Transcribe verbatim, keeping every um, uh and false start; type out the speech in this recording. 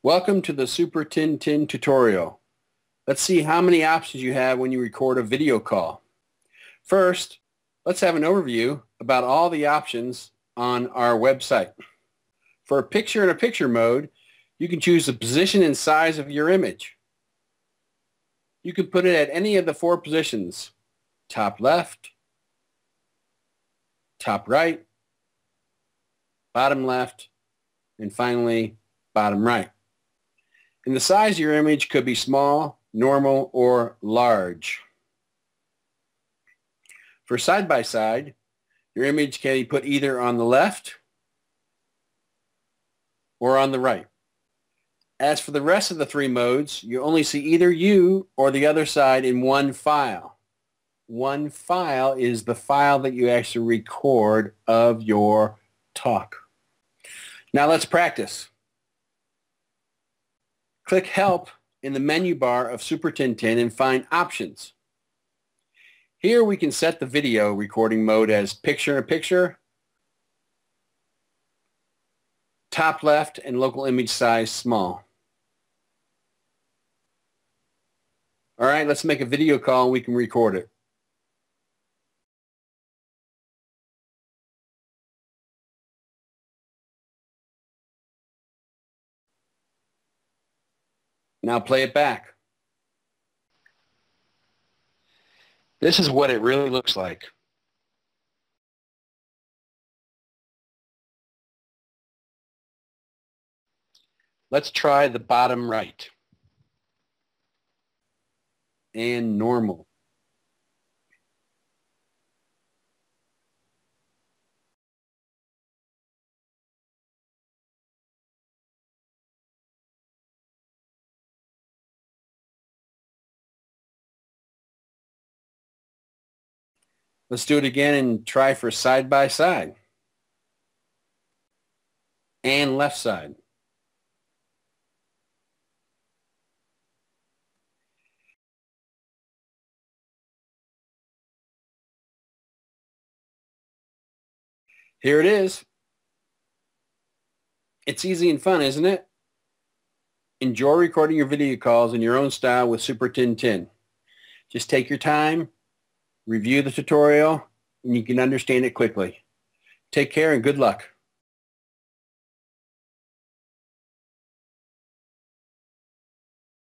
Welcome to the SuperTintin tutorial. Let's see how many options you have when you record a video call. First, let's have an overview about all the options on our website. For a picture-in-a-picture mode, you can choose the position and size of your image. You can put it at any of the four positions: top left, top right, bottom left, and finally bottom right. And the size of your image could be small, normal, or large. For side-by-side, your image can be put either on the left or on the right. As for the rest of the three modes, you only see either you or the other side in one file. One file is the file that you actually record of your talk. Now let's practice. Click Help in the menu bar of SuperTintin and find Options. Here we can set the video recording mode as picture-in-a-picture, top left, and local image size small. All right, let's make a video call and we can record it. Now play it back. This is what it really looks like. Let's try the bottom right. And normal. Let's do it again and try for side by side. And left side. Here it is. It's easy and fun, isn't it? Enjoy recording your video calls in your own style with SuperTintin. Just take your time, review the tutorial, and you can understand it quickly. Take care and good luck.